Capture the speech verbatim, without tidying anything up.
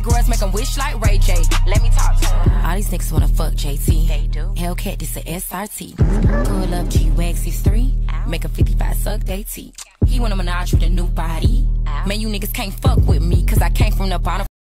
girls make them wish like Ray J. Let me talk to them. All these niggas wanna fuck J T. They do. Hellcat, this a S R T. Pull up G-Wax six three. Make a fifty-five suck they teeth. He want a menage with a new body. Man, you niggas can't fuck with me, cause I came from the bottom.